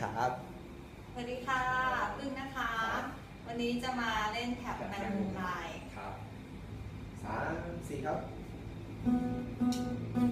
ครับสวัสดีค่ะพึ่งนะคะวันนี้จะมาเล่นแท็บแมงมุมลายครับ3 4ครับ